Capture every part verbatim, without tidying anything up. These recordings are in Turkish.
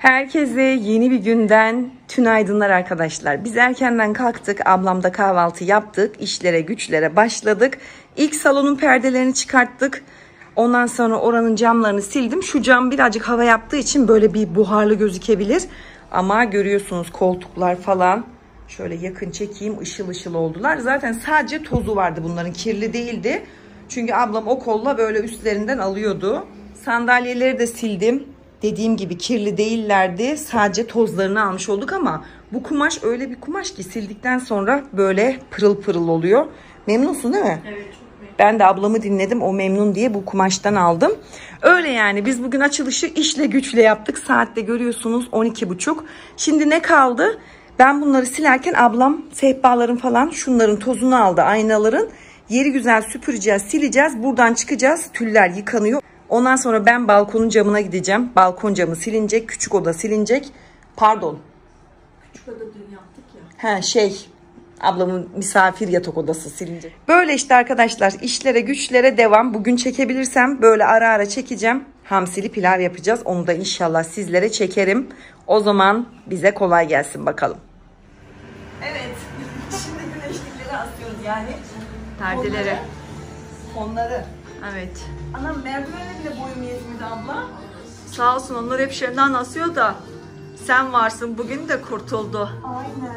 Herkese yeni bir günden tünaydınlar arkadaşlar. Biz erkenden kalktık, ablamda kahvaltı yaptık, işlere güçlere başladık. İlk salonun perdelerini çıkarttık. Ondan sonra oranın camlarını sildim. Şu cam birazcık hava yaptığı için böyle bir buharlı gözükebilir. Ama görüyorsunuz koltuklar falan. Şöyle yakın çekeyim, ışıl ışıl oldular. Zaten sadece tozu vardı, bunların kirli değildi. Çünkü ablam o kolla böyle üstlerinden alıyordu. Sandalyeleri de sildim. Dediğim gibi kirli değillerdi. Sadece tozlarını almış olduk ama bu kumaş öyle bir kumaş ki sildikten sonra böyle pırıl pırıl oluyor. Memnunsun değil mi? Evet, çok memnun. Ben de ablamı dinledim. O memnun diye bu kumaştan aldım. Öyle yani biz bugün açılışı işle güçle yaptık. Saatte görüyorsunuz on iki buçuk. Şimdi ne kaldı? Ben bunları silerken ablam sehpaların falan şunların tozunu aldı, aynaların. Yeri güzel süpüreceğiz, sileceğiz. Buradan çıkacağız. Tüller yıkanıyor. Ondan sonra ben balkonun camına gideceğim. Balkon camı silinecek. Küçük oda silinecek. Pardon. Küçük oda dün yaptık ya. He şey. Ablamın misafir yatak odası silinecek. Böyle işte arkadaşlar. İşlere güçlere devam. Bugün çekebilirsem böyle ara ara çekeceğim. Hamsili pilav yapacağız. Onu da inşallah sizlere çekerim. O zaman bize kolay gelsin bakalım. Evet. Şimdi güneşlikleri asıyoruz yani. Perdelere. Onları. Evet. Anam merdivene bile boyum yetmedi abla. Sağ olsun, onlar hep şeyden asıyor da sen varsın, bugün de kurtuldu. Aynen.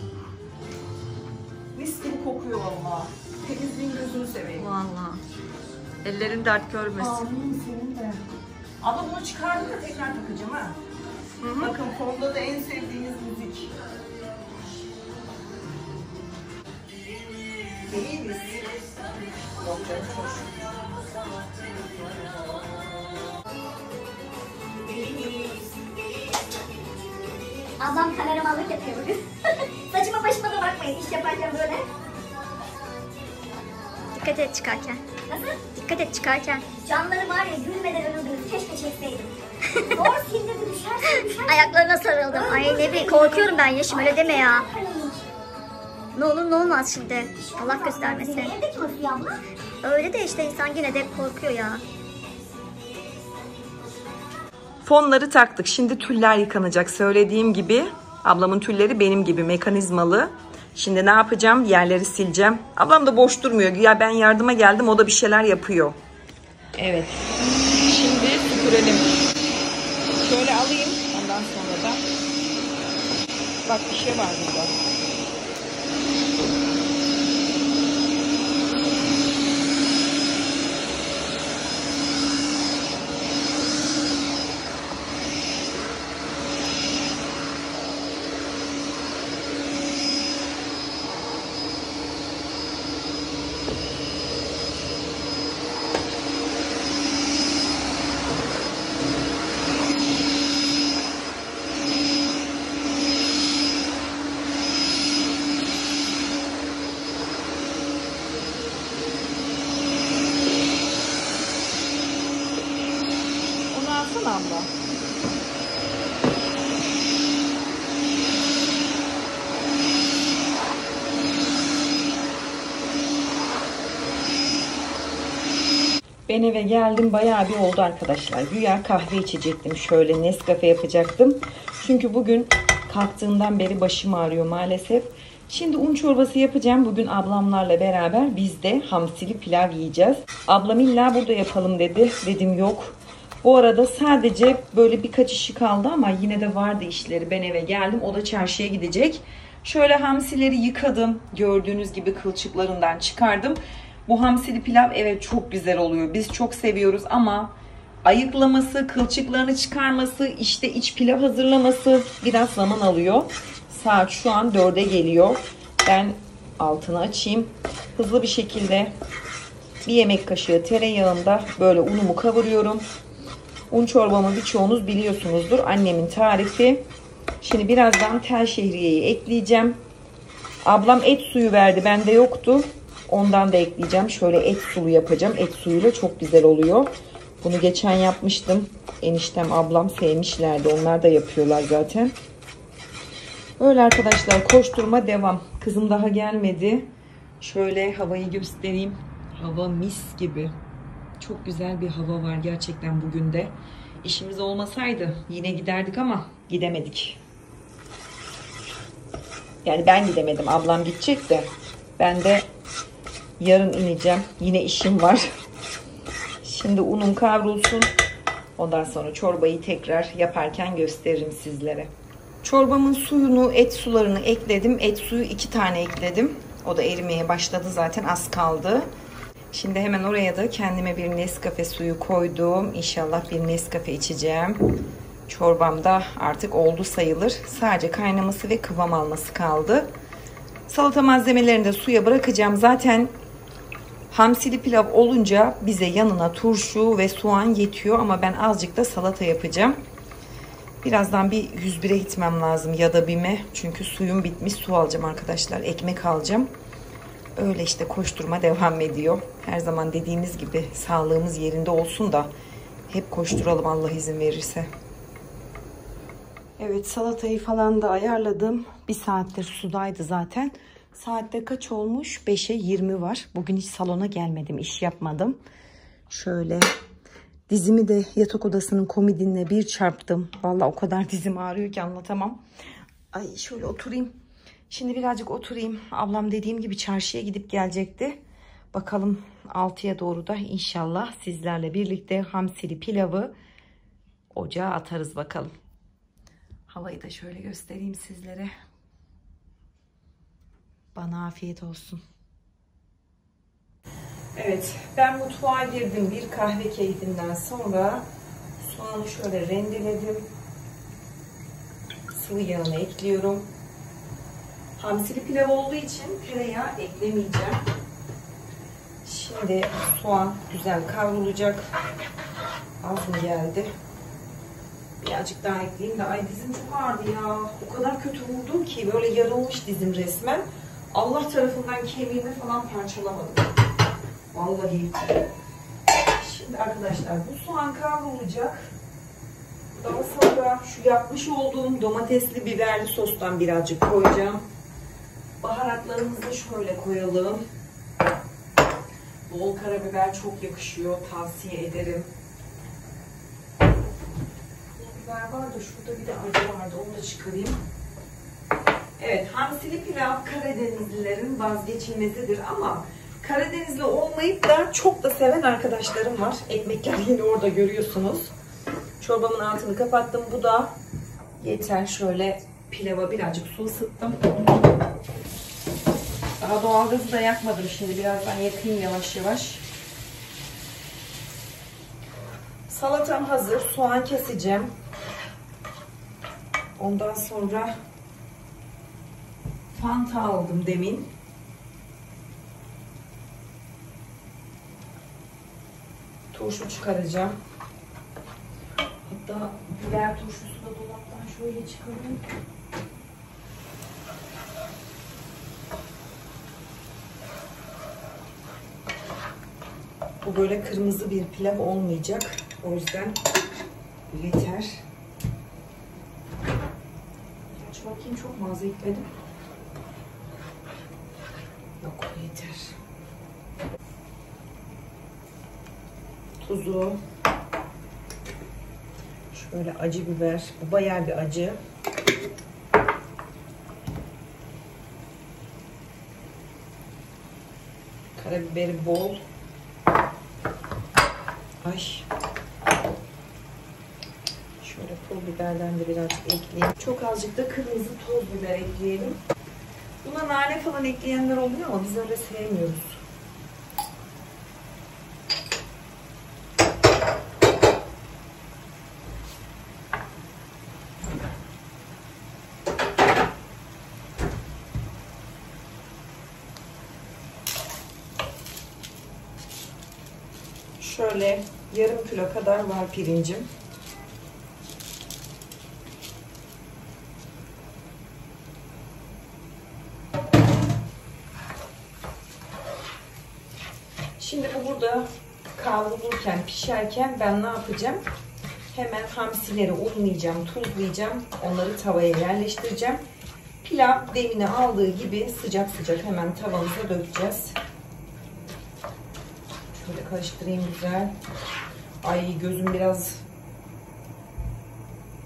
Mis gibi kokuyor valla. Temizliğin gözünü seveyim. Vallahi. Ellerin dert görmesin. Amin senin de. Abla bunu çıkardım da tekrar takacağım ha. Hı hı. Bakın fonda da en sevdiğiniz müzik. Değil miyiz? Yok canım, hoş. Ablam kameramanlık yapıyor bugün. Saçıma başıma da bakmayın iş yaparken böyle. Dikkat et çıkarken. Nasıl? Dikkat et çıkarken. Camları var ya gülmeden ölürdünüz. Keşke çekseydim. Zor sildirdi düşersin düşersin. Ayaklarına sarıldım. Ay ne bileyim, korkuyorum ben Yeşim, öyle deme ya. Ne olur ne olmaz şimdi. Allah göstermesin. Evde kim oturuyor abla? Öyle de işte insan yine de korkuyor ya. Fonları taktık. Şimdi tüller yıkanacak. Söylediğim gibi ablamın tülleri benim gibi mekanizmalı. Şimdi ne yapacağım? Yerleri sileceğim. Ablam da boş durmuyor. Ya ben yardıma geldim, o da bir şeyler yapıyor. Evet. Şimdi süpürelim. Şöyle alayım. Ondan sonra da bak bir şey var burada. Abla. Ben eve geldim, bayağı bir oldu arkadaşlar. Güya kahve içecektim. Şöyle Nescafe yapacaktım. Çünkü bugün kalktığımdan beri başım ağrıyor maalesef. Şimdi un çorbası yapacağım. Bugün ablamlarla beraber biz de hamsili pilav yiyeceğiz. Ablam illa burada yapalım dedi. Dedim yok. Bu arada sadece böyle birkaç işi kaldı ama yine de vardı işleri. Ben eve geldim. O da çarşıya gidecek. Şöyle hamsileri yıkadım. Gördüğünüz gibi kılçıklarından çıkardım. Bu hamsili pilav evet çok güzel oluyor. Biz çok seviyoruz ama ayıklaması, kılçıklarını çıkarması, işte iç pilav hazırlaması biraz zaman alıyor. Saat şu an dörde geliyor. Ben altını açayım. Hızlı bir şekilde bir yemek kaşığı tereyağında böyle unumu kavuruyorum. Un çorbamı birçoğunuz biliyorsunuzdur. Annemin tarifi. Şimdi birazdan tel şehriyeyi ekleyeceğim. Ablam et suyu verdi. Bende yoktu. Ondan da ekleyeceğim. Şöyle et sulu yapacağım. Et suyuyla çok güzel oluyor. Bunu geçen yapmıştım. Eniştem, ablam sevmişlerdi. Onlar da yapıyorlar zaten. Öyle arkadaşlar, koşturma devam. Kızım daha gelmedi. Şöyle havayı göstereyim. Hava mis gibi. Çok güzel bir hava var gerçekten bugün de. İşimiz olmasaydı yine giderdik ama gidemedik. Yani ben gidemedim. Ablam gidecek de. Ben de yarın ineceğim. Yine işim var. Şimdi unum kavrulsun. Ondan sonra çorbayı tekrar yaparken gösteririm sizlere. Çorbamın suyunu, et sularını ekledim. Et suyu iki tane ekledim. O da erimeye başladı zaten, az kaldı. Şimdi hemen oraya da kendime bir Nescafe suyu koydum. İnşallah bir Nescafe içeceğim. Çorbam da artık oldu sayılır. Sadece kaynaması ve kıvam alması kaldı. Salata malzemelerini de suya bırakacağım. Zaten hamsili pilav olunca bize yanına turşu ve soğan yetiyor. Ama ben azıcık da salata yapacağım. Birazdan bir yüz bire gitmem lazım ya da BİM'e. Çünkü suyum bitmiş, su alacağım arkadaşlar. Ekmek alacağım. Öyle işte koşturma devam ediyor. Her zaman dediğimiz gibi sağlığımız yerinde olsun da hep koşturalım Allah izin verirse. Evet, salatayı falan da ayarladım. Bir saattir sudaydı zaten. Saatte kaç olmuş? beşe yirmi var. Bugün hiç salona gelmedim. İş yapmadım. Şöyle dizimi de yatak odasının komodinine bir çarptım. Vallahi o kadar dizim ağrıyor ki anlatamam. Ay şöyle oturayım. Şimdi birazcık oturayım. Ablam dediğim gibi çarşıya gidip gelecekti. Bakalım altıya doğru da inşallah sizlerle birlikte hamsili pilavı ocağa atarız bakalım. Havayı da şöyle göstereyim sizlere. Bana afiyet olsun. Evet, ben mutfağa girdim bir kahve keyfinden sonra. Soğanı şöyle rendeledim. Sıvı yağını ekliyorum. Hamsili pilav olduğu için tereyağı eklemeyeceğim. Şimdi soğan güzel kavrulacak. Az mı geldi? Birazcık daha ekleyeyim de. Ay dizim çok ağrıdı ya. O kadar kötü vurdum ki böyle yarılmış dizim resmen. Allah tarafından kemiğimi falan parçalamadım. Vallahi. Şimdi arkadaşlar bu soğan kavrulacak. Daha sonra şu yapmış olduğum domatesli biberli sostan birazcık koyacağım. Baharatlarımızı da şöyle koyalım. Bol karabiber çok yakışıyor. Tavsiye ederim. Biber var da şurada bir de acı vardı. Onu da çıkarayım. Evet, hamsili pilav Karadenizlilerin vazgeçilmezidir ama Karadenizli olmayıp da çok da seven arkadaşlarım var. Ekmekler yine orada görüyorsunuz. Çorbamın altını kapattım. Bu da yeter. Şöyle pilava birazcık su ısıttım. Daha doğalgazı da yakmadım şimdi. Birazdan yakayım yavaş yavaş. Salatam hazır. Soğan keseceğim. Ondan sonra Fanta aldım demin. Turşu çıkaracağım. Hatta biber turşusu da dolaptan şöyle çıkarayım. Bu böyle kırmızı bir pilav olmayacak. O yüzden yeter. Aç bakayım, çok mu az ekledim? Yok, yeter. Tuzu. Şöyle acı biber. Bu bayağı bir acı. Karabiberi bol. Ay. Şöyle pul biberden de birazcık ekleyeyim. Çok azıcık da kırmızı toz biber ekleyelim. Buna nane falan ekleyenler oluyor ama biz öyle sevmiyoruz. Şöyle yarım kilo kadar var pirincim. Şimdi bu burada kavrulurken, pişerken ben ne yapacağım? Hemen hamsileri unlayacağım, tuzlayacağım. Onları tavaya yerleştireceğim. Pilav demini aldığı gibi sıcak sıcak hemen tavamıza dökeceğiz. Şöyle karıştırayım güzel. Ay gözüm biraz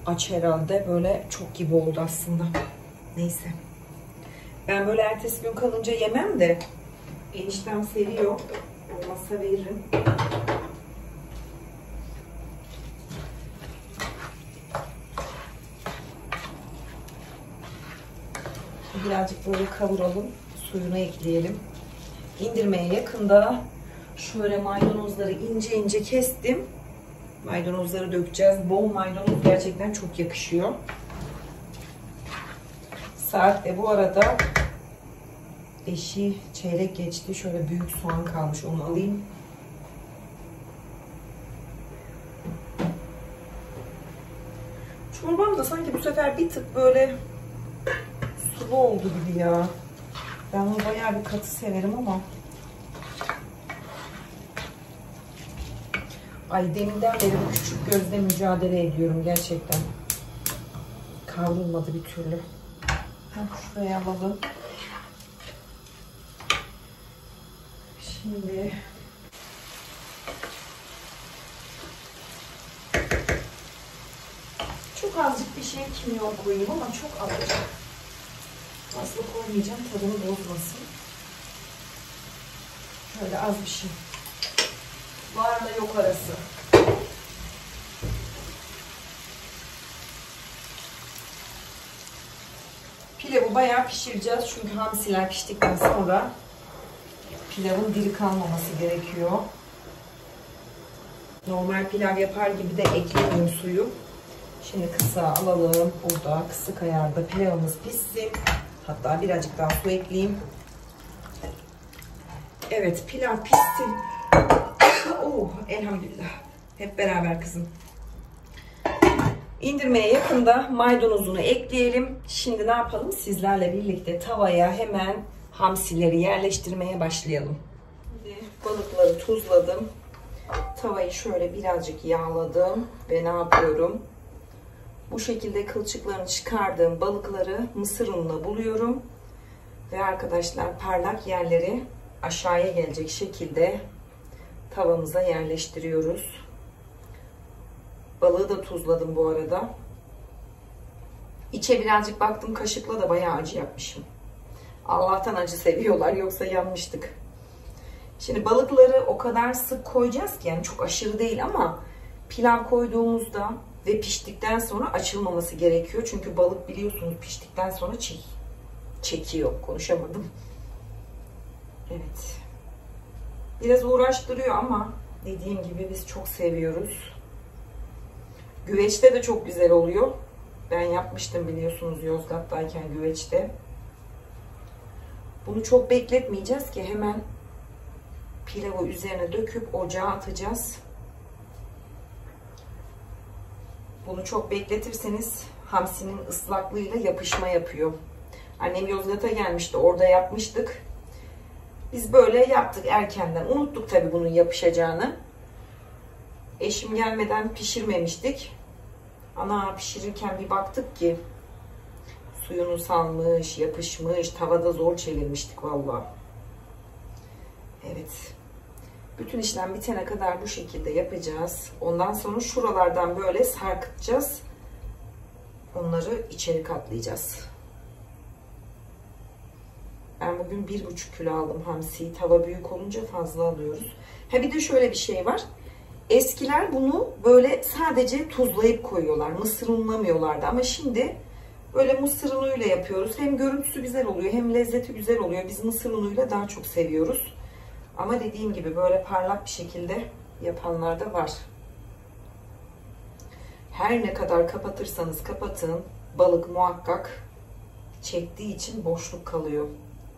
aç herhalde. Böyle çok gibi oldu aslında. Neyse. Ben böyle ertesi gün kalınca yemem de eniştem seviyor. Olmazsa veririm. Birazcık böyle kavuralım. Suyunu ekleyelim. İndirmeye yakında şöyle maydanozları ince ince kestim. Maydanozları dökeceğiz. Bol maydanoz gerçekten çok yakışıyor. Saat de bu arada beşi çeyrek geçti. Şöyle büyük soğan kalmış. Onu alayım. Çorbam da sanki bu sefer bir tık böyle sulu oldu gibi ya. Ben onu bayağı bir katı severim ama. Ay deminden beri bu küçük gözle mücadele ediyorum gerçekten. Kavrulmadı bir türlü. Heh, şuraya alalım. Şimdi çok azıcık bir şey kimyon koyayım ama çok azıcık. Fazla koymayacağım, tadını bozmasın. Şöyle az bir şey. Varla yok arası. Pilavı bayağı pişireceğiz çünkü hamsiler piştikten sonra pilavın diri kalmaması gerekiyor. Normal pilav yapar gibi de eklemiyorum suyu. Şimdi kısa alalım. Burada kısık ayarda pilavımız pişsin. Hatta birazcık daha su ekleyeyim. Evet, pilav pişsin. Oh, elhamdülillah. Hep beraber kızım. İndirmeye yakında maydanozunu ekleyelim. Şimdi ne yapalım? Sizlerle birlikte tavaya hemen hamsileri yerleştirmeye başlayalım. Şimdi balıkları tuzladım. Tavayı şöyle birazcık yağladım ve ne yapıyorum? Bu şekilde kılçıklarını çıkardığım balıkları mısır ununa buluyorum. Ve arkadaşlar parlak yerleri aşağıya gelecek şekilde tavamıza yerleştiriyoruz. Balığı da tuzladım bu arada. İçe birazcık baktım, kaşıkla da bayağı acı yapmışım. Allah'tan acı seviyorlar, yoksa yanmıştık. Şimdi balıkları o kadar sık koyacağız ki, yani çok aşırı değil ama pilav koyduğumuzda ve piştikten sonra açılmaması gerekiyor. Çünkü balık biliyorsunuz piştikten sonra çek çekiyor. Konuşamadım. Evet. Biraz uğraştırıyor ama dediğim gibi biz çok seviyoruz. Güveçte de çok güzel oluyor. Ben yapmıştım biliyorsunuz Yozgat'tayken güveçte. Bunu çok bekletmeyeceğiz ki hemen pilavı üzerine döküp ocağa atacağız. Bunu çok bekletirseniz hamsinin ıslaklığıyla yapışma yapıyor. Annem Yozgat'a gelmişti, orada yapmıştık. Biz böyle yaptık erkenden. Unuttuk tabii bunun yapışacağını. Eşim gelmeden pişirmemiştik. Ana pişirirken bir baktık ki suyunu salmış, yapışmış. Tavada zor çevirmiştik vallahi. Evet. Bütün işlem bitene kadar bu şekilde yapacağız. Ondan sonra şuralardan böyle sarkıtacağız. Onları içeri katlayacağız. Ben bugün bir buçuk kilo aldım hamsiyi. Tava büyük olunca fazla alıyoruz. Ha bir de şöyle bir şey var. Eskiler bunu böyle sadece tuzlayıp koyuyorlar. Mısır unlamıyorlardı ama şimdi böyle mısır unuyla yapıyoruz. Hem görüntüsü güzel oluyor hem lezzeti güzel oluyor. Biz mısır unuyla daha çok seviyoruz. Ama dediğim gibi böyle parlak bir şekilde yapanlar da var. Her ne kadar kapatırsanız kapatın, balık muhakkak çektiği için boşluk kalıyor.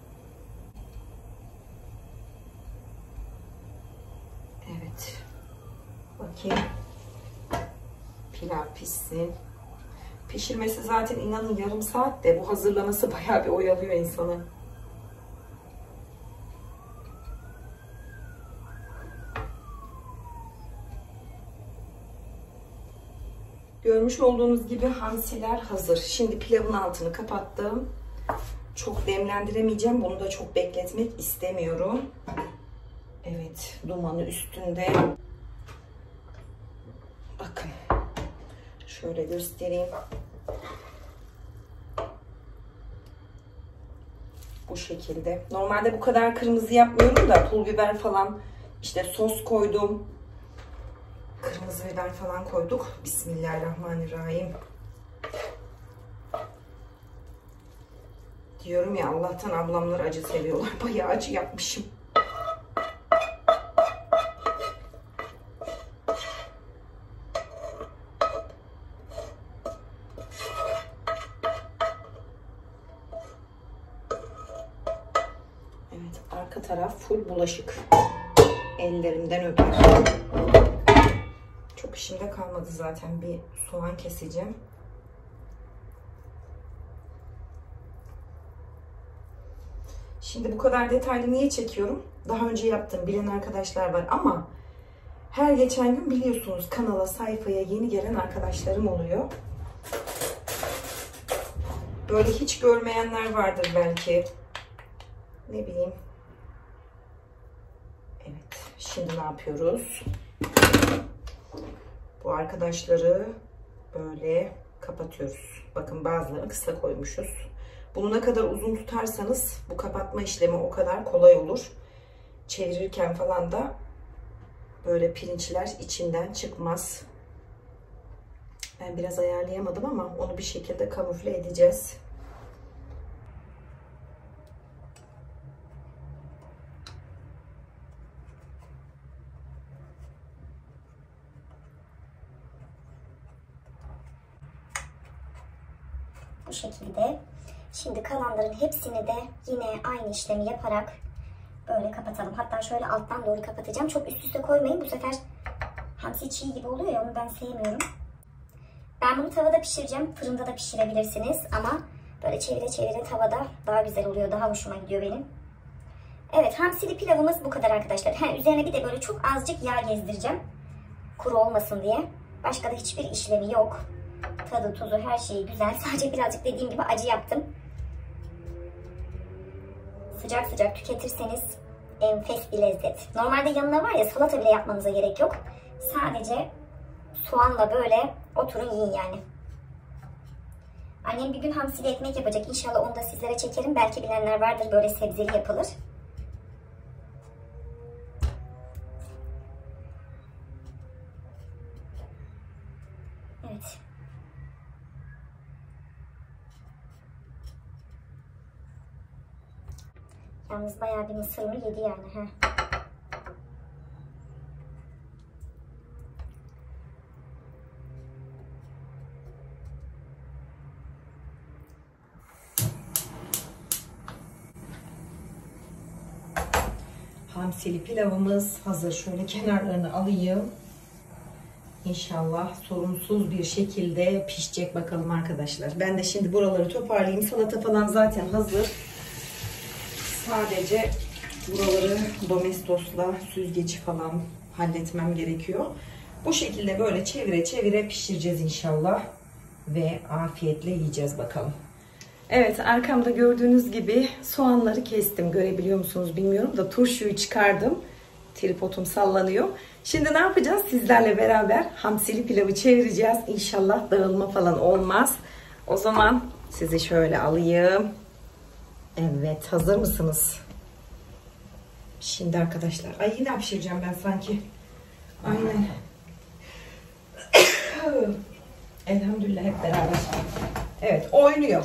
Evet. Bakayım. Pilav pişsin. Pişirmesi zaten inanın yarım saat de bu hazırlaması bayağı bir oyalıyor insanı. Görmüş olduğunuz gibi hamsiler hazır. Şimdi pilavın altını kapattım. Çok demlendiremeyeceğim. Bunu da çok bekletmek istemiyorum. Evet, dumanı üstünde. Bakın. Şöyle göstereyim. Bu şekilde. Normalde bu kadar kırmızı yapmıyorum da pul biber falan, işte sos koydum. Kırmızı biber falan koyduk. Bismillahirrahmanirrahim. Diyorum ya, Allah'tan ablamlar acı seviyorlar. Bayağı acı yapmışım. Evet, arka taraf full bulaşık. Ellerimden öper. Çok işimde kalmadı zaten. Bir soğan keseceğim. Şimdi bu kadar detaylı niye çekiyorum? Daha önce yaptım, bilen arkadaşlar var ama her geçen gün biliyorsunuz kanala, sayfaya yeni gelen arkadaşlarım oluyor. Böyle hiç görmeyenler vardır belki. Ne bileyim. Evet, şimdi ne yapıyoruz? Bu arkadaşları böyle kapatıyoruz. Bakın bazılarını kısa koymuşuz. Bunu ne kadar uzun tutarsanız bu kapatma işlemi o kadar kolay olur. Çevirirken falan da böyle pirinçler içinden çıkmaz. Ben biraz ayarlayamadım ama onu bir şekilde kamufle edeceğiz. Bu şekilde. Şimdi kalanların hepsini de yine aynı işlemi yaparak böyle kapatalım. Hatta şöyle alttan doğru kapatacağım. Çok üst üste koymayın. Bu sefer hamsi çiğ gibi oluyor ya, onu ben sevmiyorum. Ben bunu tavada pişireceğim. Fırında da pişirebilirsiniz ama böyle çevire çevire tavada daha güzel oluyor. Daha hoşuma gidiyor benim. Evet, hamsili pilavımız bu kadar arkadaşlar. Ha, üzerine bir de böyle çok azıcık yağ gezdireceğim. Kuru olmasın diye. Başka da hiçbir işlemi yok. Tadı, tuzu, her şeyi güzel. Sadece birazcık dediğim gibi acı yaptım. Sıcak sıcak tüketirseniz enfes bir lezzet. Normalde yanına var ya, salata bile yapmanıza gerek yok. Sadece soğanla böyle oturun yiyin yani. Annem bir gün hamsili ekmek yapacak. İnşallah onu da sizlere çekerim. Belki bilenler vardır, böyle sebzeli yapılır. Evet. Yalnız bayağı bir mısır unu yedi yani. Heh. Hamsili pilavımız hazır. Şöyle kenarlarını alayım. İnşallah sorunsuz bir şekilde pişecek bakalım arkadaşlar. Ben de şimdi buraları toparlayayım. Salata falan zaten hazır. Sadece buraları domestosla süzgeci falan halletmem gerekiyor. Bu şekilde böyle çevire çevire pişireceğiz inşallah. Ve afiyetle yiyeceğiz bakalım. Evet, arkamda gördüğünüz gibi soğanları kestim. Görebiliyor musunuz bilmiyorum da turşuyu çıkardım. Tripodum sallanıyor. Şimdi ne yapacağız? Sizlerle beraber hamsili pilavı çevireceğiz. İnşallah dağılma falan olmaz. O zaman sizi şöyle alayım. Evet, hazır mısınız? Şimdi arkadaşlar. Ay, yine hapşıracağım ben sanki. Aynen. Elhamdülillah hep beraber. Evet, oynuyor.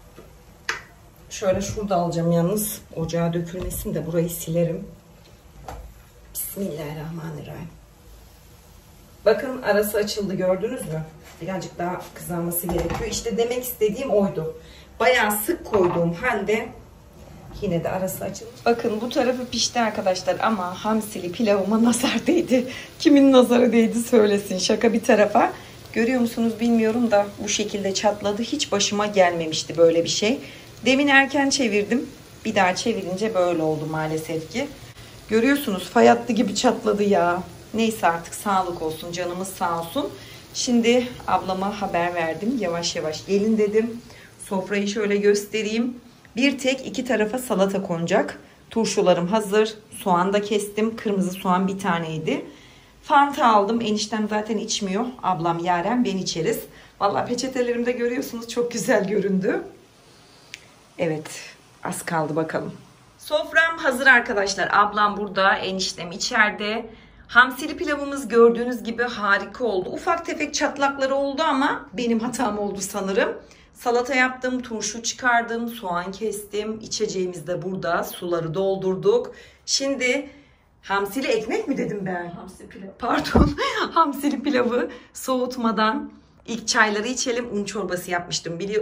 Şöyle şurada alacağım yalnız. Ocağa dökülmesin de burayı silerim. Bismillahirrahmanirrahim. Bakın arası açıldı, gördünüz mü? Birazcık daha kızarması gerekiyor. İşte demek istediğim oydu. Bayağı sık koyduğum halde yine de arası açıldı. Bakın bu tarafı pişti arkadaşlar ama hamsili pilavıma nazar değdi. Kimin nazarı değdi söylesin, şaka bir tarafa. Görüyor musunuz bilmiyorum da bu şekilde çatladı. Hiç başıma gelmemişti böyle bir şey. Demin erken çevirdim. Bir daha çevirince böyle oldu maalesef ki. Görüyorsunuz fay hattı gibi çatladı ya. Neyse artık sağlık olsun, canımız sağ olsun. Şimdi ablama haber verdim. Yavaş yavaş gelin dedim. Sofrayı şöyle göstereyim. Bir tek iki tarafa salata konacak. Turşularım hazır. Soğan da kestim. Kırmızı soğan bir taneydi. Fanta aldım. Eniştem zaten içmiyor. Ablam Yaren ben içeriz. Vallahi peçetelerimde görüyorsunuz çok güzel göründü. Evet, az kaldı bakalım. Sofram hazır arkadaşlar. Ablam burada, eniştem içeride. Hamsili pilavımız gördüğünüz gibi harika oldu. Ufak tefek çatlakları oldu ama benim hatam oldu sanırım. Salata yaptım, turşu çıkardım, soğan kestim. İçeceğimiz de burada. Suları doldurduk. Şimdi hamsili ekmek mi dedim ben? Hamsi pilav. Pardon. Hamsili pilavı soğutmadan ilk çayları içelim. Un çorbası yapmıştım. Biliyor.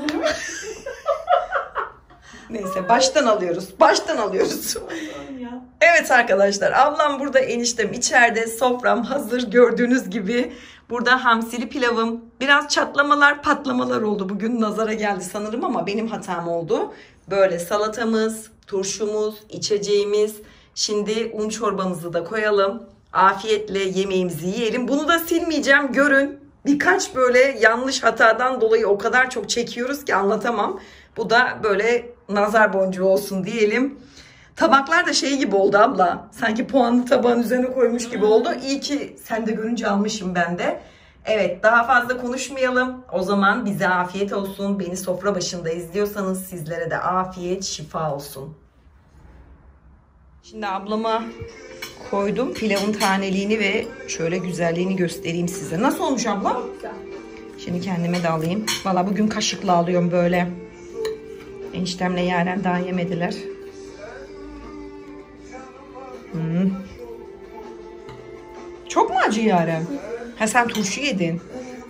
Neyse baştan alıyoruz. Baştan alıyoruz. Evet arkadaşlar, ablam burada, eniştem içeride, sofram hazır gördüğünüz gibi. Burada hamsili pilavım. Biraz çatlamalar patlamalar oldu. Bugün nazara geldi sanırım ama benim hatam oldu. Böyle salatamız, turşumuz, içeceğimiz. Şimdi un çorbamızı da koyalım. Afiyetle yemeğimizi yiyelim. Bunu da silmeyeceğim, görün. Birkaç böyle yanlış hatadan dolayı o kadar çok çekiyoruz ki anlatamam. Bu da böyle nazar boncuğu olsun diyelim. Tabaklar da şey gibi oldu abla. Sanki puanlı tabağın üzerine koymuş gibi oldu. İyi ki sen de görünce almışım ben de. Evet, daha fazla konuşmayalım. O zaman bize afiyet olsun. Beni sofra başında izliyorsanız sizlere de afiyet, şifa olsun. Şimdi ablama koydum pilavın taneliğini ve şöyle güzelliğini göstereyim size. Nasıl olmuş abla? Şimdi kendime de alayım. Valla bugün kaşıkla alıyorum böyle. Eniştemle Yaren daha yemediler. Hmm. Çok mu acı Yaren? Ha sen turşu yedin.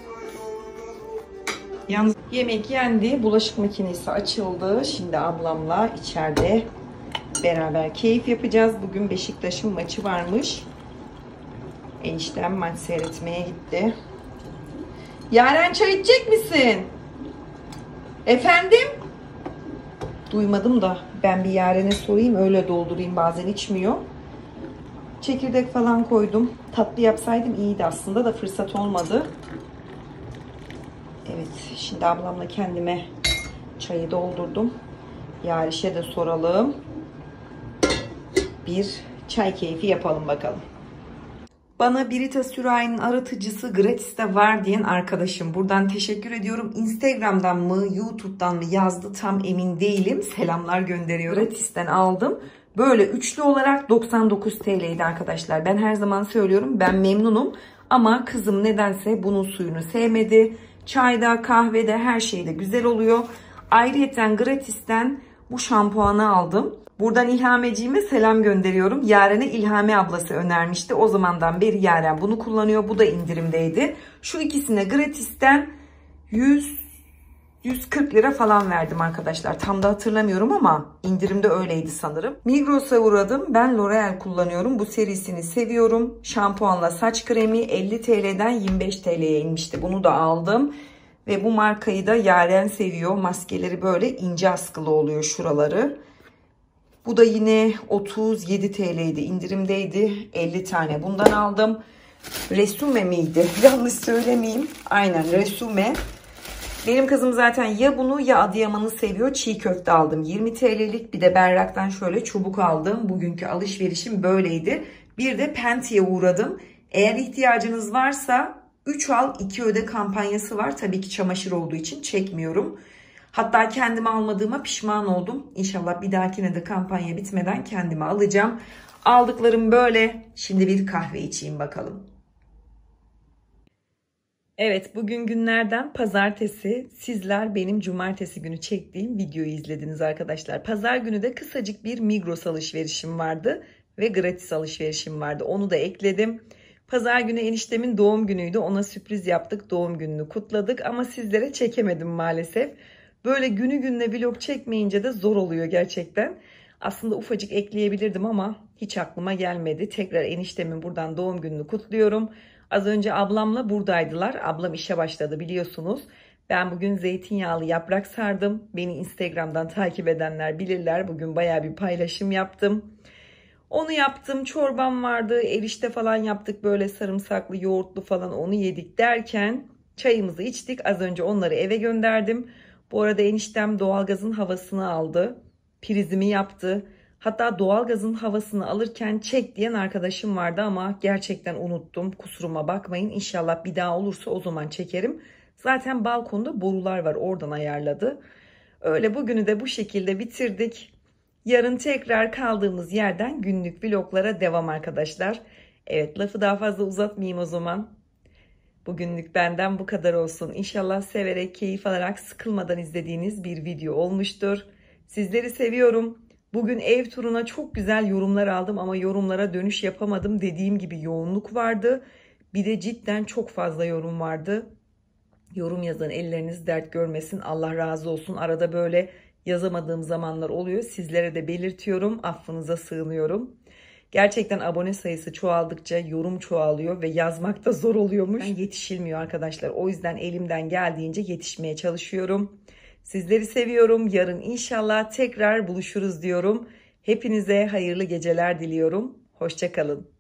Yalnız yemek yendi. Bulaşık makinesi açıldı. Şimdi ablamla içeride beraber keyif yapacağız. Bugün Beşiktaş'ın maçı varmış. Eniştem maç seyretmeye gitti. Yaren çay içecek misin? Efendim? Duymadım da ben bir Yaren'e sorayım, öyle doldurayım, bazen içmiyor. Çekirdek falan koydum. Tatlı yapsaydım iyiydi aslında da fırsat olmadı. Evet, şimdi ablamla kendime çayı doldurdum. Yariş'e de soralım. Bir çay keyfi yapalım bakalım. Bana Brita Sürai'nin aratıcısı gratis'te var diyen arkadaşım. Buradan teşekkür ediyorum. Instagram'dan mı, YouTube'dan mı yazdı tam emin değilim. Selamlar gönderiyorum. Gratis'ten aldım. Böyle üçlü olarak doksan dokuz TL'ydi arkadaşlar. Ben her zaman söylüyorum, ben memnunum. Ama kızım nedense bunun suyunu sevmedi. Çayda, kahvede, her şeyde güzel oluyor. Ayrıyeten gratis'ten bu şampuanı aldım. Buradan İlhameciğime selam gönderiyorum. Yaren'e İlhami ablası önermişti. O zamandan beri Yaren bunu kullanıyor. Bu da indirimdeydi. Şu ikisine gratis'ten yüz yüz kırk lira falan verdim arkadaşlar. Tam da hatırlamıyorum ama indirimde öyleydi sanırım. Migros'a uğradım. Ben L'Oreal kullanıyorum. Bu serisini seviyorum. Şampuanla saç kremi elli TL'den yirmi beş TL'ye inmişti. Bunu da aldım. Ve bu markayı da Yaren seviyor. Maskeleri böyle ince askılı oluyor şuraları. Bu da yine otuz yedi TL'ydi. İndirimdeydi. elli tane bundan aldım. Resume miydi? Yanlış söylemeyeyim. Aynen Resume. Benim kızım zaten ya bunu ya Adıyaman'ı seviyor. Çiğ köfte aldım. yirmi TL'lik, bir de Berrak'tan şöyle çubuk aldım. Bugünkü alışverişim böyleydi. Bir de Penti'ye uğradım. Eğer ihtiyacınız varsa üç al iki öde kampanyası var. Tabii ki çamaşır olduğu için çekmiyorum. Hatta kendime almadığıma pişman oldum. İnşallah bir dahakine de kampanya bitmeden kendime alacağım. Aldıklarım böyle. Şimdi bir kahve içeyim bakalım. Evet, bugün günlerden pazartesi. Sizler benim cumartesi günü çektiğim videoyu izlediniz arkadaşlar. Pazar günü de kısacık bir Migros alışverişim vardı. Ve gratis alışverişim vardı. Onu da ekledim. Pazar günü eniştemin doğum günüydü. Ona sürpriz yaptık. Doğum gününü kutladık. Ama sizlere çekemedim maalesef. Böyle günü gününe vlog çekmeyince de zor oluyor gerçekten. Aslında ufacık ekleyebilirdim ama hiç aklıma gelmedi. Tekrar eniştemin buradan doğum gününü kutluyorum. Az önce ablamla buradaydılar. Ablam işe başladı biliyorsunuz. Ben bugün zeytinyağlı yaprak sardım. Beni Instagram'dan takip edenler bilirler. Bugün bayağı bir paylaşım yaptım. Onu yaptım. Çorbam vardı. Erişte falan yaptık. Böyle sarımsaklı, yoğurtlu falan, onu yedik derken çayımızı içtik. Az önce onları eve gönderdim. Bu arada eniştem doğalgazın havasını aldı. Prizimi yaptı. Hatta doğalgazın havasını alırken çek diyen arkadaşım vardı ama gerçekten unuttum. Kusuruma bakmayın. İnşallah bir daha olursa o zaman çekerim. Zaten balkonda borular var, oradan ayarladı. Öyle bugünü de bu şekilde bitirdik. Yarın tekrar kaldığımız yerden günlük vloglara devam arkadaşlar. Evet, lafı daha fazla uzatmayayım o zaman. Bugünlük benden bu kadar olsun. İnşallah severek, keyif alarak, sıkılmadan izlediğiniz bir video olmuştur. Sizleri seviyorum. Bugün ev turuna çok güzel yorumlar aldım ama yorumlara dönüş yapamadım. Dediğim gibi yoğunluk vardı. Bir de cidden çok fazla yorum vardı. Yorum yazan elleriniz dert görmesin. Allah razı olsun. Arada böyle yazamadığım zamanlar oluyor. Sizlere de belirtiyorum. Affınıza sığınıyorum. Gerçekten abone sayısı çoğaldıkça yorum çoğalıyor ve yazmak da zor oluyormuş. Yani yetişilmiyor arkadaşlar. O yüzden elimden geldiğince yetişmeye çalışıyorum. Sizleri seviyorum. Yarın inşallah tekrar buluşuruz diyorum. Hepinize hayırlı geceler diliyorum. Hoşça kalın.